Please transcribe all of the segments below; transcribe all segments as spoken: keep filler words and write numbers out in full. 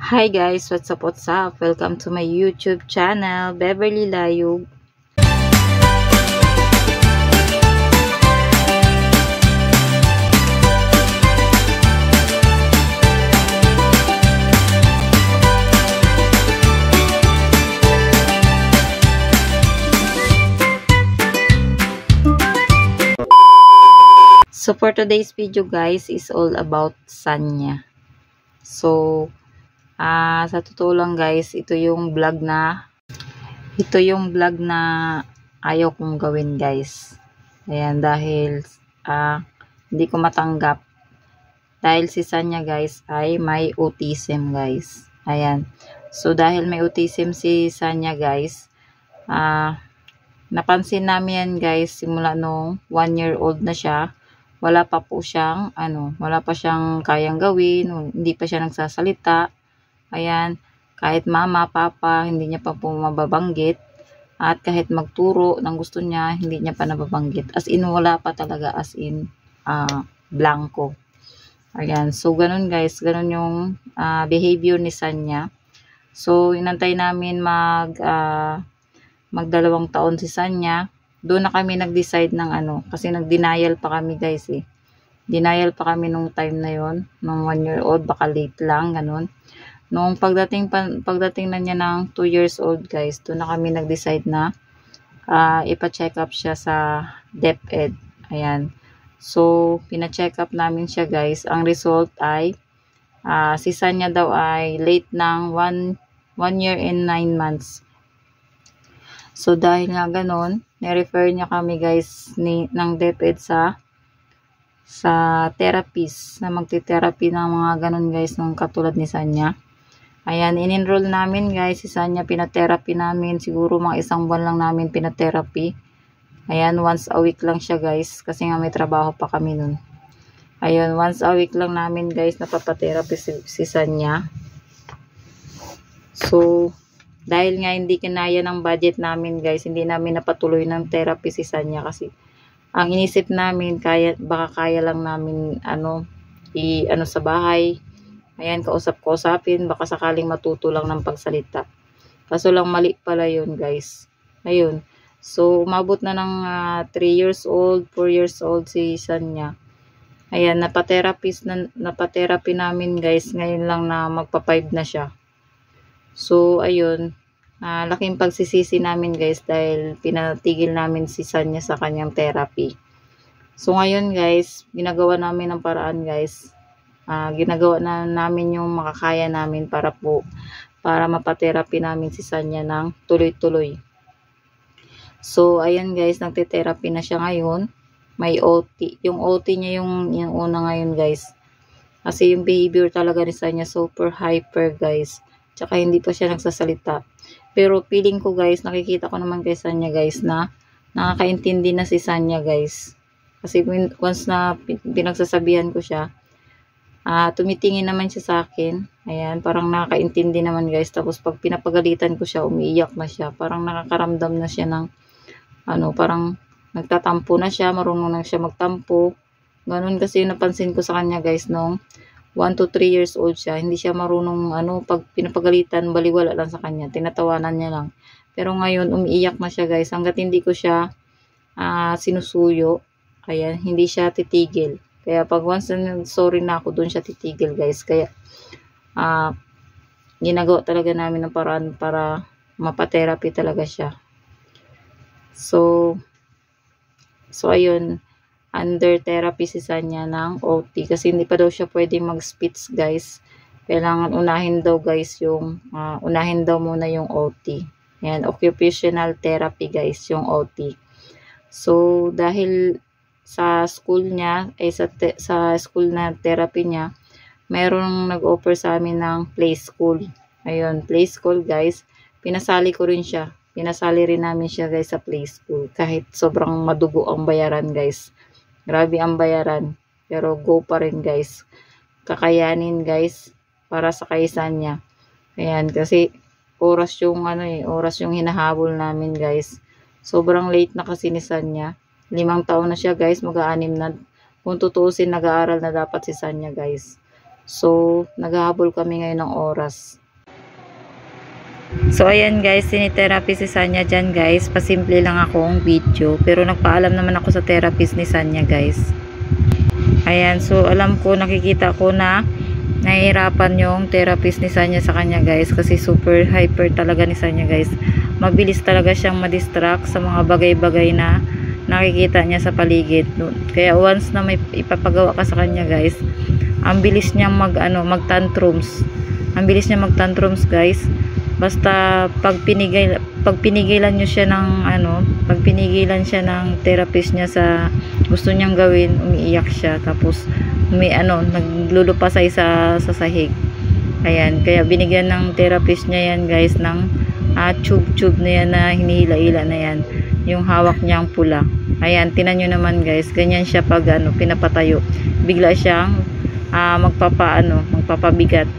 Hi guys, what's up, what's up? Welcome to my YouTube channel, Beverly Layug. So for today's video guys is all about Sanya. So ah uh, sa totoo lang guys, ito yung vlog na ito yung vlog na ayaw kong gawin guys. Ayan, dahil ah uh, hindi ko matanggap dahil si Sanya guys ay may autism guys. Ayan. So dahil may autism si Sanya guys, ah uh, napansin namin yan guys simula nung one year old na siya. Wala pa po siyang ano, wala pa siyang kayang gawin, hindi pa siya nagsasalita. Ayan, kahit mama, papa, hindi niya pa po mababanggit. At kahit magturo ng gusto niya, hindi niya pa nababanggit. As in, wala pa talaga, as in, uh, blanco. Ayan, so ganun guys, ganun yung uh, behavior ni Sanya. So, inantay namin mag, uh, magdalawang taon si Sanya. Doon na kami nag-decide ng ano, kasi nag-denial pa kami guys eh. Denial pa kami nung time na yon, nung one year old, baka late lang, ganun. Nung pagdating, pa, pagdating na niya ng two years old guys, doon na kami nag-decide na uh, ipa-check up siya sa DepEd. Ayan. So, pina-check up namin siya guys. Ang result ay, uh, si Sanya daw ay late ng one year and nine months. So, dahil nga ganun, ni-refer niya kami guys ni, ng DepEd sa sa therapist na magti-therapy ng mga ganun guys nung katulad ni Sanya. Ayan, in-enroll namin guys si Sanya, pina-therapy namin. Siguro mga isang buwan lang namin pina-therapy. Ayan, once a week lang siya guys kasi nga may trabaho pa kami nun. Ayun, once a week lang namin guys napapa-therapy si, si Sanya. So, dahil nga hindi kinaya ng budget namin guys, hindi namin napatuloy ng therapy si Sanya kasi ang inisip namin, kaya, baka kaya lang namin ano, i, ano sa bahay. Ayan, kausap-kausapin, baka sakaling matuto lang ng pagsalita. Kaso lang mali pala yun guys. Ayun. So, umabot na ng uh, three years old, four years old si Sanya. Ayan, napatherapist na, napatherapy namin guys. Ngayon lang na magpa five na siya. So, ayun, uh, laking pagsisisi namin guys dahil pinatigil namin si Sanya sa kanyang therapy. So, ngayon guys, ginagawa namin ng paraan guys. Uh, ginagawa na namin yung makakaya namin para po, para mapatherapy namin si Sanya ng tuloy-tuloy. So, ayan guys, nagte-therapy na siya ngayon. May O T. Yung O T niya yung, yung una ngayon guys. Kasi yung behavior talaga ni Sanya super hyper guys. Tsaka hindi pa siya nagsasalita. Pero feeling ko guys, nakikita ko naman kay Sanya guys na nakakaintindi na si Sanya guys. Kasi once na pinagsasabihan ko siya, uh, tumitingin naman siya sa akin. Ayan, parang nakakaintindi naman guys. Tapos pag pinapagalitan ko siya, umiiyak na siya. Parang nakakaramdam na siya ng, ano, parang nagtatampo na siya, marunong na siya magtampo. Ganun kasi yung napansin ko sa kanya guys nung one to three years old siya, hindi siya marunong ano, pag pinapagalitan, baliwala lang sa kanya, tinatawanan niya lang. Pero ngayon, umiiyak na siya guys, hanggat hindi ko siya uh, sinusuyo, ayan, hindi siya titigil. Kaya pag once na sorry na ako, doon siya titigil guys. Kaya, uh, ginagawa talaga namin ng paraan para mapatherapy talaga siya. So, so ayun, under therapy si Sanya ng O T kasi hindi pa daw siya pwedeng mag-speech guys. Kailangan unahin daw guys yung uh, unahin daw muna yung O T. Ayan, occupational therapy guys, yung O T. So, dahil sa school niya, ay sa, sa school na therapy niya, mayroong nag-offer sa amin ng play school. Ayun, play school guys. Pinasali ko rin siya. Pinasali rin namin siya guys sa play school. Kahit sobrang madugo ang bayaran guys. Grabe ang bayaran. Pero go pa rin guys. Kakayanin guys. Para sa kaisan niya. Ayan. Kasi oras yung ano eh. Oras yung hinahabol namin guys. Sobrang late na kasi ni Sanya. Limang taon na siya guys. Mag-aanim na. Kung tutuusin nag-aaral na dapat si Sanya guys. So, naghahabol kami ngayon ng oras. So, ayan guys, sinitherapy si Sanya dyan guys. Pasimple lang akong video. Pero nagpaalam naman ako sa therapist ni Sanya guys. Ayan, so alam ko, nakikita ko na nahihirapan yung therapist ni Sanya sa kanya guys. Kasi super hyper talaga ni Sanya guys. Mabilis talaga siyang madistract sa mga bagay-bagay na nakikita niya sa paligid. Kaya once na may ipapagawa ka sa kanya guys, ang bilis niyang mag, ano, mag tantrums. Ang bilis niya mag tantrums guys. Basta pag pinigil pag pinigilan niyo siya ng ano, pag pinigilan siya ng therapist niya sa gusto niyang gawin, umiiyak siya tapos may ano, naglulupasay sa sa sahig. Ayan, kaya binigyan ng therapist niya yan guys ng uh, tube-tube na yan na hinihila-hila na yan. Yung hawak niyang pula. Ayan, tinan niyo naman guys, ganyan siya pag ano, pinapatayo. Bigla siyang uh, magpapa ano, magpapabigat.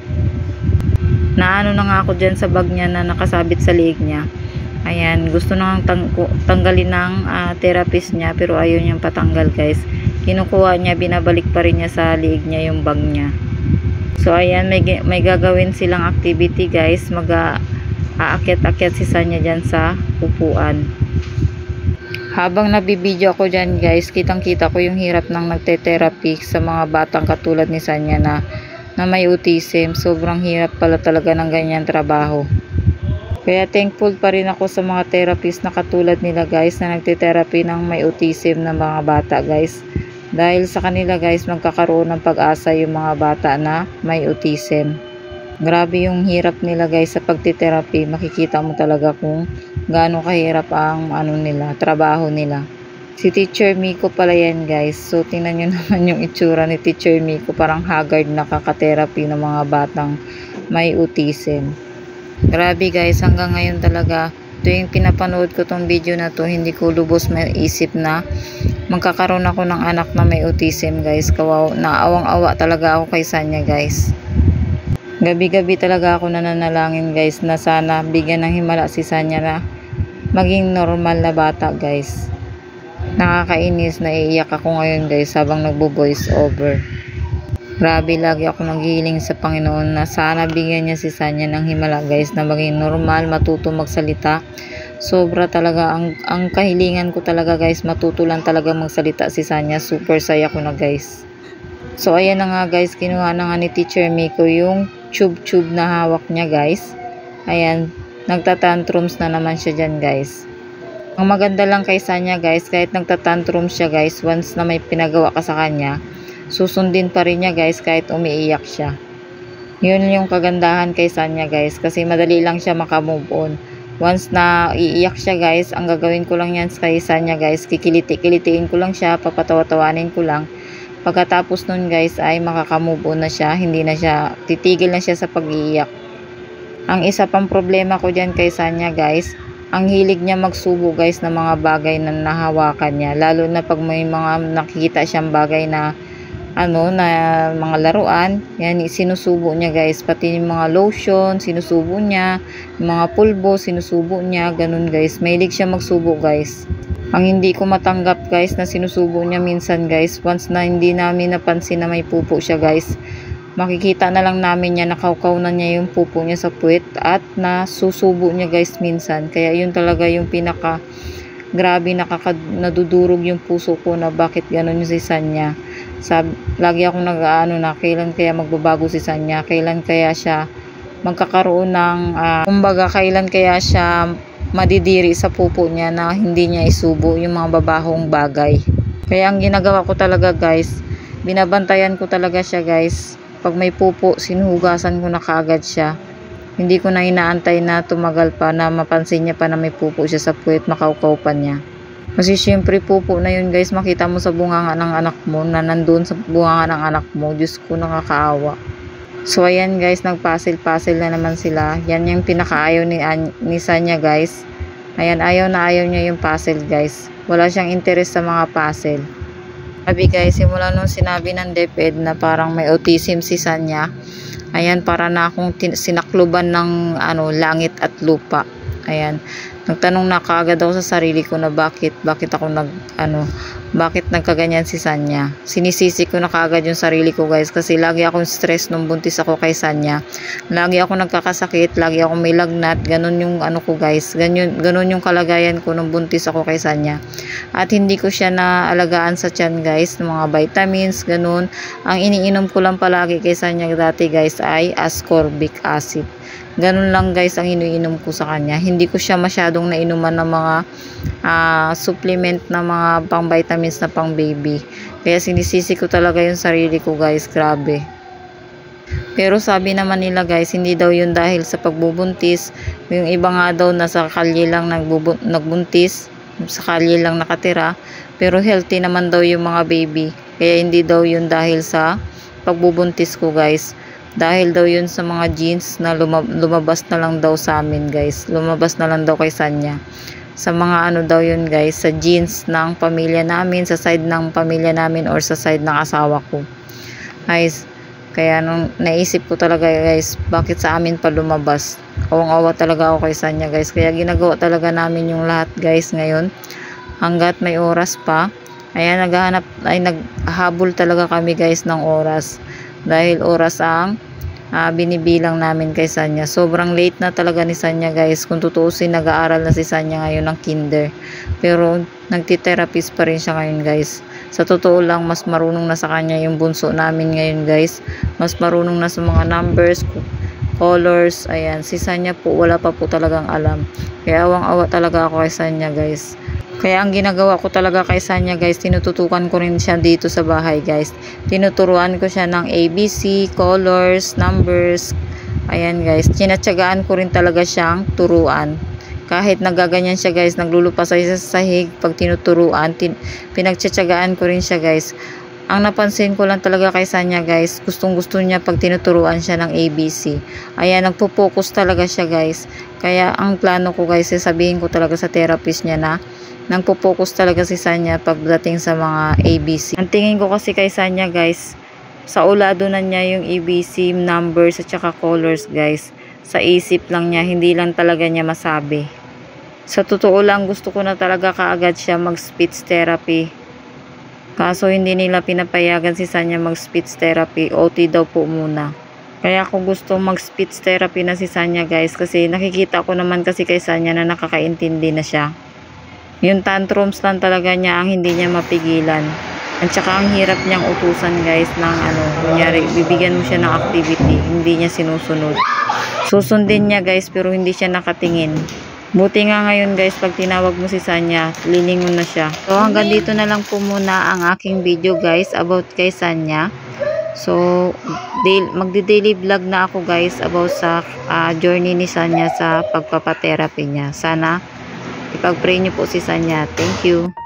Naano na nga ako dyan sa bag niya na nakasabit sa leeg niya. Ayan, gusto nang tang tanggalin ng uh, therapist niya pero ayaw niyang patanggal guys. Kinukuha niya, binabalik pa rin niya sa leeg niya yung bag niya. So ayan, may, may gagawin silang activity guys. Mag aakyat-akyat si Sanya dyan sa upuan. Habang nabibideo ako dyan guys, kitang kita ko yung hirap ng nagte-therapy sa mga batang katulad ni Sanya na na may autism. Sobrang hirap pala talaga ng ganyan trabaho. Kaya thankful pa rin ako sa mga therapist na katulad nila guys na nagte-therapy ng may autism na mga bata guys. Dahil sa kanila guys magkakaroon ng pag-asa yung mga bata na may autism. Grabe yung hirap nila guys sa pagte-therapy. Makikita mo talaga kung gaano kahirap ang ano nila, trabaho nila. Si Teacher Miko pala yan guys. So tingnan nyo naman yung itsura ni Teacher Miko. Parang haggard na kakatherapy ng mga batang may autism. Grabe guys, hanggang ngayon talaga tuwing pinapanood ko tong video na to, hindi ko lubos maisip na magkakaroon ako ng anak na may autism guys. Kawaw, naawang-awa talaga ako kay Sanya guys. Gabi-gabi talaga ako nananalangin guys na sana bigyan ng himala si Sanya na maging normal na bata guys. Nakakainis, naiiyak ako ngayon guys habang nagbo-voice over. Grabe, lagi ako naghihiling sa Panginoon na sana bigyan niya si Sanya ng himala guys na maging normal, matuto magsalita. Sobra talaga ang, ang kahilingan ko talaga guys, matuto lang talaga magsalita si Sanya. Super saya ko na guys. So ayan na nga guys, kinuha na nga ni Teacher Miko yung tube-tube na hawak niya guys. Ayan, nagtatantrums na naman siya dyan guys. Ang maganda lang kay Sanya guys, kahit nagtatantrum siya guys, once na may pinagawa ka sa kanya, susundin pa rin niya guys kahit umiiyak siya. Yun yung kagandahan kay Sanya guys, kasi madali lang siya makamove on. Once na iiyak siya guys, ang gagawin ko lang yan kay Sanya guys, kikiliti-kilitiin ko lang siya, papatawa-tawanin ko lang. Pagkatapos nun guys ay makakamove on na siya, hindi na siya, titigil na siya sa pag-iiyak. Ang isa pang problema ko dyan kay Sanya guys, ang hilig niya magsubo guys ng mga bagay na nahawakan niya. Lalo na pag may mga nakikita siyang bagay na ano, na mga laruan. Yan, sinusubo niya guys. Pati yung mga lotion, sinusubo niya. Yung mga pulbo, sinusubo niya. Ganun guys. Mahilig siya magsubo guys. Ang hindi ko matanggap guys na sinusubo niya minsan guys. Once na hindi namin napansin na may pupo siya guys, makikita na lang namin niya, nakaukaw na niya yung pupo niya sa puwet at nasusubo niya guys minsan. Kaya yun talaga yung pinaka grabe, nakaka, nadudurog yung puso ko na bakit gano'n yung si Sanya. Sab, lagi akong nag-aano na kailan kaya magbabago si Sanya, kailan kaya siya magkakaroon ng uh, kumbaga kailan kaya siya madidiri sa pupo niya na hindi niya isubo yung mga babahong bagay. Kaya ang ginagawa ko talaga guys, binabantayan ko talaga siya guys. Pag may pupo, sinuhugasan ko na kaagad siya. Hindi ko na inaantay na tumagal pa na mapansin niya pa na may pupo siya sa puwet, makaukaw pa niya. Kasi syempre pupo na yun guys, makita mo sa bunganga ng anak mo, na nandun sa bunganga ng anak mo. Diyos ko, nakakaawa. So ayan guys, nagpasil-pasil na naman sila. Yan yung pinakaayaw ni, ni Sanya guys. Ayan, ayaw na ayaw niya yung puzzle guys. Wala siyang interest sa mga puzzle. Sabi guys, simula nung sinabi ng DepEd na parang may autism si Sanya, ayan, para na akong sinakluban ng ano, langit at lupa. Ayan, nagtanong na kaagad ako sa sarili ko na bakit, bakit ako nag, ano, bakit nagkaganyan si Sanya. Sinisisi ko na kaagad yung sarili ko guys kasi lagi akong stress nung buntis ako kay Sanya. Lagi ako nagkakasakit, lagi ako may lagnat, ganun yung ano ko guys. Ganun, ganun yung kalagayan ko nung buntis ako kay Sanya. At hindi ko siya naalagaan sa tiyan guys, ng mga vitamins, ganun. Ang iniinom ko lang palagi kay Sanya dati guys ay ascorbic acid. Ganun lang guys ang iniinom ko sa kanya. Hindi ko siya masyadong nainuman ng mga uh, supplement na mga pang vitamins na pang baby. Kaya sinisisi ko talaga yung sarili ko guys, grabe. Pero sabi naman nila guys, hindi daw yun dahil sa pagbubuntis. Yung iba nga daw nasa kalye lang nagbuntis, sa kalye lang nakatira. Pero healthy naman daw yung mga baby. Kaya hindi daw yun dahil sa pagbubuntis ko guys. Dahil daw yun sa mga genes na lumabas na lang daw sa amin guys. Lumabas na lang daw kay Sanya. Sa mga ano daw yun guys, sa genes ng pamilya namin, sa side ng pamilya namin or sa side ng asawa ko. Guys, kaya nung naisip ko talaga guys, bakit sa amin pa lumabas? Awang-awa talaga ako kay Sanya guys. Kaya ginagawa talaga namin yung lahat guys ngayon. Hanggat may oras pa. Ayan, naghahanap, ay naghabol talaga kami guys ng oras. Dahil oras ang uh, binibilang namin kay Sanya. Sobrang late na talaga ni Sanya guys. Kung tutuusin, nag-aaral na si Sanya ngayon ng kinder. Pero nagtitherapist pa rin siya ngayon guys. Sa totoo lang, mas marunong na sa kanya yung bunso namin ngayon guys. Mas marunong na sa mga numbers, colors. Ayan, si Sanya po wala pa po talagang alam. Kaya awang-awa talaga ako kay Sanya guys. Kaya ang ginagawa ko talaga kay Sanya guys, tinututukan ko rin siya dito sa bahay guys. Tinuturuan ko siya ng A B C, colors, numbers. Ayan guys, tinatsagaan ko rin talaga siyang turuan. Kahit nagaganyan siya guys, naglulupasay sa sahig pag tinuturuan, tin pinagtsatsagaan ko rin siya guys. Ang napansin ko lang talaga kay Sanya guys, gustong gusto niya pag tinuturuan siya ng A B C. Ayan, nagpo-focus talaga siya guys. Kaya ang plano ko guys, sabihin ko talaga sa therapist niya na nagpo-focus talaga si Sanya pagdating sa mga A B C. Ang tingin ko kasi kay Sanya guys, sa ulado na niya yung A B C, numbers at saka colors guys. Sa isip lang niya, hindi lang talaga niya masabi. Sa totoo lang, gusto ko na talaga kaagad siya mag-speech therapy. Kaso hindi nila pinapayagan si Sanya mag-speech therapy. O T daw po muna. Kaya ako gusto mag-speech therapy na si Sanya guys, kasi nakikita ko naman kasi kay Sanya na nakakaintindi na siya. Yung tantrums lang talaga niya ang hindi niya mapigilan. At saka ang hirap niyang utusan guys ng ano, kunyari bibigyan mo siya ng activity, hindi niya sinusunod. Susundin niya guys pero hindi siya nakatingin. Buti nga ngayon guys, pag tinawag mo si Sanya, lilingon na siya. So hanggang dito na lang po muna ang aking video guys about kay Sanya. So magdi-daily vlog na ako guys about sa uh, journey ni Sanya sa pagpapatherapy niya. Sana ipag-pray niyo po si Sanya. Thank you.